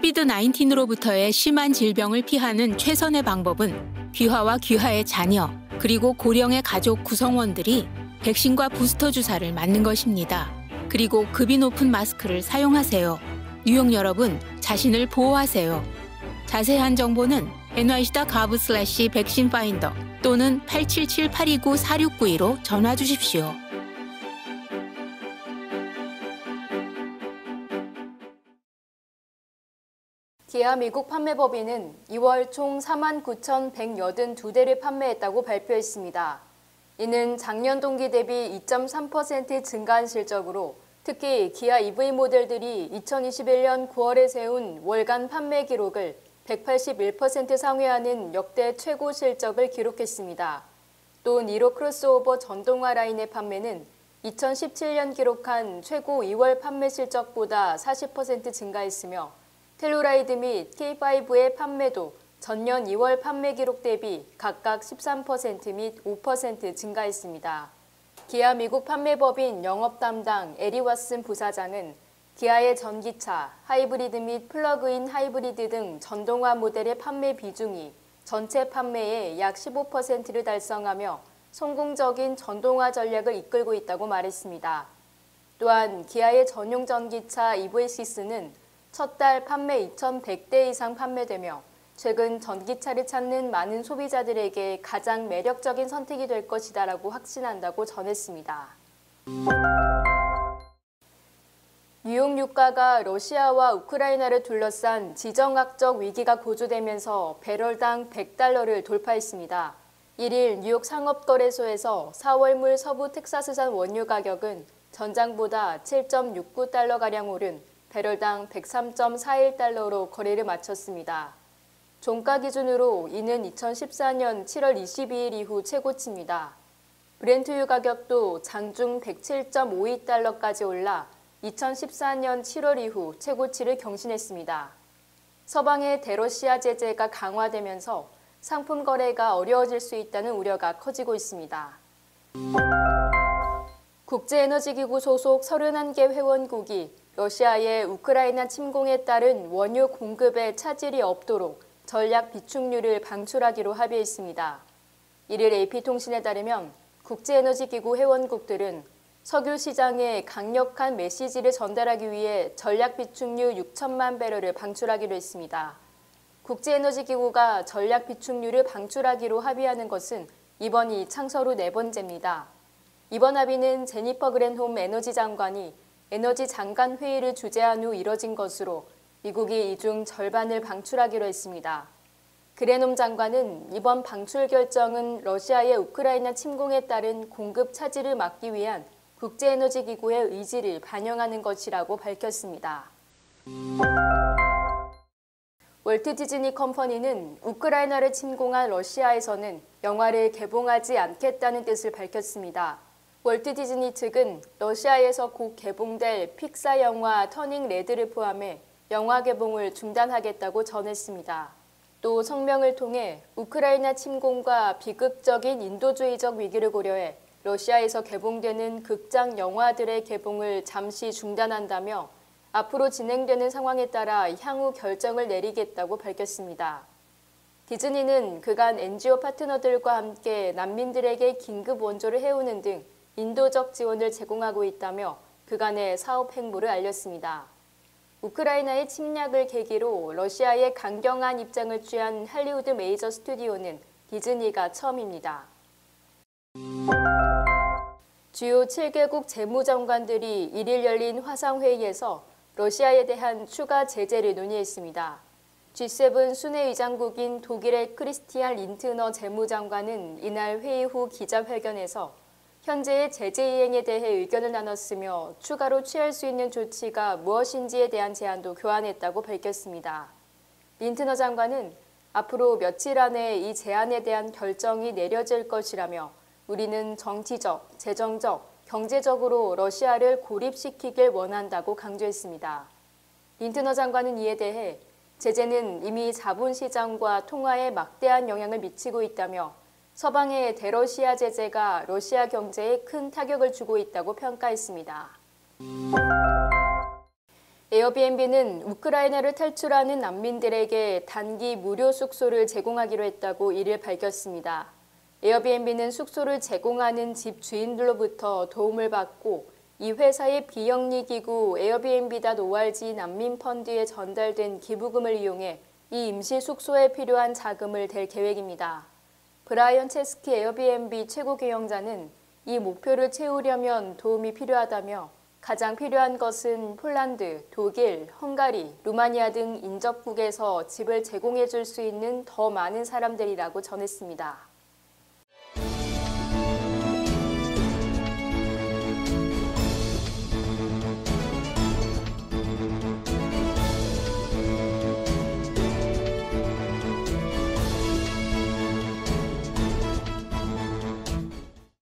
코비드-19로부터의 심한 질병을 피하는 최선의 방법은 귀화와 귀화의 자녀, 그리고 고령의 가족 구성원들이 백신과 부스터 주사를 맞는 것입니다. 그리고 급이 높은 마스크를 사용하세요. 뉴욕 여러분, 자신을 보호하세요. 자세한 정보는 nyc.gov/백신파인더 또는 877-829-4692로 전화 주십시오. 기아 미국 판매법인은 2월 총 49,182대를 판매했다고 발표했습니다. 이는 작년 동기 대비 2.3% 증가한 실적으로 특히 기아 EV 모델들이 2021년 9월에 세운 월간 판매 기록을 181% 상회하는 역대 최고 실적을 기록했습니다. 또 니로 크로스오버 전동화 라인의 판매는 2017년 기록한 최고 2월 판매 실적보다 40% 증가했으며 텔루라이드 및 K5의 판매도 전년 2월 판매 기록 대비 각각 13% 및 5% 증가했습니다. 기아 미국 판매법인 영업 담당 에리 왓슨 부사장은 기아의 전기차, 하이브리드 및 플러그인 하이브리드 등 전동화 모델의 판매 비중이 전체 판매의 약 15%를 달성하며 성공적인 전동화 전략을 이끌고 있다고 말했습니다. 또한 기아의 전용 전기차 EV6는 첫 달 판매 2,100대 이상 판매되며 최근 전기차를 찾는 많은 소비자들에게 가장 매력적인 선택이 될 것이다라고 확신한다고 전했습니다. 뉴욕 유가가 러시아와 우크라이나를 둘러싼 지정학적 위기가 고조되면서 배럴당 $100를 돌파했습니다. 1일 뉴욕 상업거래소에서 4월물 서부 텍사스산 원유 가격은 전장보다 7.69달러가량 오른 배럴당 103.41달러로 거래를 마쳤습니다. 종가 기준으로 이는 2014년 7월 22일 이후 최고치입니다. 브렌트유 가격도 장중 107.52달러까지 올라 2014년 7월 이후 최고치를 경신했습니다. 서방의 대러시아 제재가 강화되면서 상품 거래가 어려워질 수 있다는 우려가 커지고 있습니다. 국제에너지기구 소속 31개 회원국이 러시아의 우크라이나 침공에 따른 원유 공급에 차질이 없도록 전략 비축유를 방출하기로 합의했습니다. 1일 AP통신에 따르면 국제에너지기구 회원국들은 석유 시장에 강력한 메시지를 전달하기 위해 전략 비축유 6천만 배럴을 방출하기로 했습니다. 국제에너지기구가 전략 비축유를 방출하기로 합의하는 것은 이번이 창설 후 4번째입니다. 이번 합의는 제니퍼 그랜홈 에너지 장관이 에너지 장관 회의를 주재한 후 이뤄진 것으로 미국이 이 중 절반을 방출하기로 했습니다. 그랜홈 장관은 이번 방출 결정은 러시아의 우크라이나 침공에 따른 공급 차질을 막기 위한 국제에너지기구의 의지를 반영하는 것이라고 밝혔습니다. 월트 디즈니 컴퍼니는 우크라이나를 침공한 러시아에서는 영화를 개봉하지 않겠다는 뜻을 밝혔습니다. 월트 디즈니 측은 러시아에서 곧 개봉될 픽사 영화 터닝 레드를 포함해 영화 개봉을 중단하겠다고 전했습니다. 또 성명을 통해 우크라이나 침공과 비극적인 인도주의적 위기를 고려해 러시아에서 개봉되는 극장 영화들의 개봉을 잠시 중단한다며 앞으로 진행되는 상황에 따라 향후 결정을 내리겠다고 밝혔습니다. 디즈니는 그간 NGO 파트너들과 함께 난민들에게 긴급 원조를 해오는 등 인도적 지원을 제공하고 있다며 그간의 사업 행보를 알렸습니다. 우크라이나의 침략을 계기로 러시아의 강경한 입장을 취한 할리우드 메이저 스튜디오는 디즈니가 처음입니다. 주요 7개국 재무장관들이 1일 열린 화상회의에서 러시아에 대한 추가 제재를 논의했습니다. G7 순회의장국인 독일의 크리스티안 린트너 재무장관은 이날 회의 후 기자회견에서 현재의 제재 이행에 대해 의견을 나눴으며 추가로 취할 수 있는 조치가 무엇인지에 대한 제안도 교환했다고 밝혔습니다. 린트너 장관은 앞으로 며칠 안에 이 제안에 대한 결정이 내려질 것이라며 우리는 정치적, 재정적, 경제적으로 러시아를 고립시키길 원한다고 강조했습니다. 린트너 장관은 이에 대해 제재는 이미 자본시장과 통화에 막대한 영향을 미치고 있다며 서방의 대러시아 제재가 러시아 경제에 큰 타격을 주고 있다고 평가했습니다. 에어비앤비는 우크라이나를 탈출하는 난민들에게 단기 무료 숙소를 제공하기로 했다고 이를 밝혔습니다. 에어비앤비는 숙소를 제공하는 집 주인들로부터 도움을 받고 이 회사의 비영리 기구 에어비앤비.org 난민 펀드에 전달된 기부금을 이용해 이 임시 숙소에 필요한 자금을 댈 계획입니다. 브라이언 체스키 에어비앤비 최고 경영자는 이 목표를 채우려면 도움이 필요하다며 가장 필요한 것은 폴란드, 독일, 헝가리, 루마니아 등 인접국에서 집을 제공해 줄 수 있는 더 많은 사람들이라고 전했습니다.